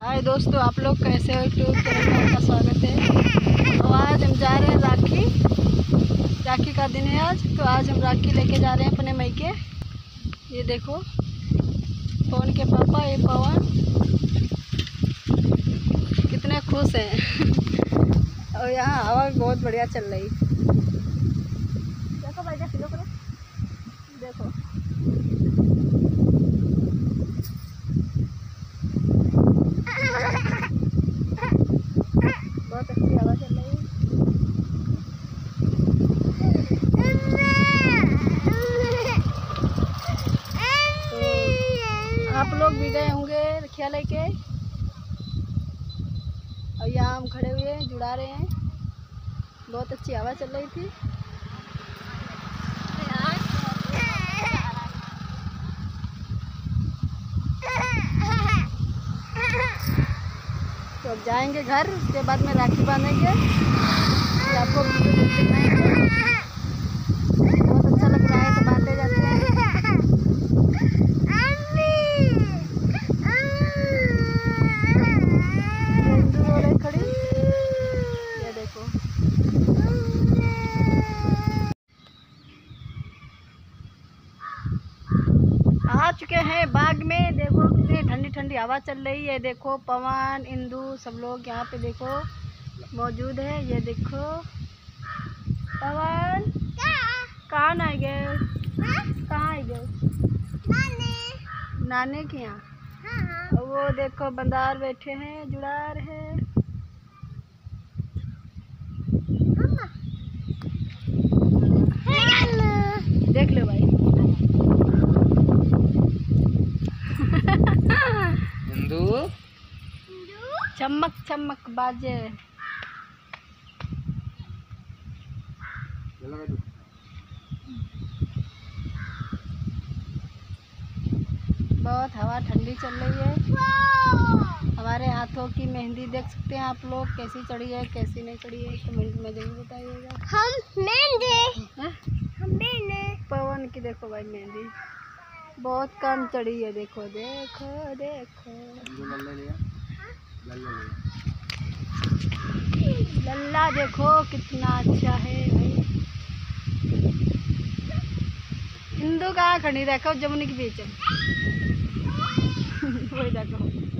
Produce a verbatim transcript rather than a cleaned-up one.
हाय दोस्तों, आप लोग कैसे हो? यूट्यूब चैनल में आपका स्वागत है। तो आज हम जा रहे हैं राखी राखी का दिन है आज। तो आज हम राखी लेके जा रहे हैं अपने मैके। ये देखो पवन के पापा, ये पवन कितने खुश हैं। और यहाँ हवा भी बहुत बढ़िया चल रही। देखो भाई, देखो देखो बहुत अच्छी हवा चल रही है। तो आप लोग भी गए होंगे रखिया लेके, और यहाँ हम खड़े हुए हैं, जुड़ा रहे हैं। बहुत अच्छी हवा चल रही थी। तो अब जाएंगे घर, उसके बाद में राखी बांधेंगे। फिर आपको वीडियो दिखाएंगे। बहुत अच्छा लग रहा है, तो बांधे जाते हैं। हिंदू रो रही खड़ी, ये देखो। आ चुके हैं बाग में। देखो कितनी ठंडी ठंडी हवा चल रही है। देखो पवन, इंदू सब लोग यहाँ पे देखो मौजूद है। ये देखो पवन कहाँ ना गए, कहाँ आई गए? नाने नाने के यहाँ। हाँ। वो देखो बंदार बैठे हैं, जुड़ार है। देख लो भाई। हिंदू चमक चमक बाजे। बहुत हवा ठंडी चल रही है। हमारे हाथों की मेहंदी देख सकते हैं आप लोग, कैसी चढ़ी है कैसी नहीं चढ़ी है, कमेंट में जरूर बताइएगा। हम मेहंदी हम मेहंदी पवन की देखो भाई, मेहंदी बहुत कम चढ़ी है। देखो देखो देखो लल्ला देखो कितना अच्छा है भाई। हिंदू कहाँ खड़ी, देखो जमुनी के बीच वही देखो।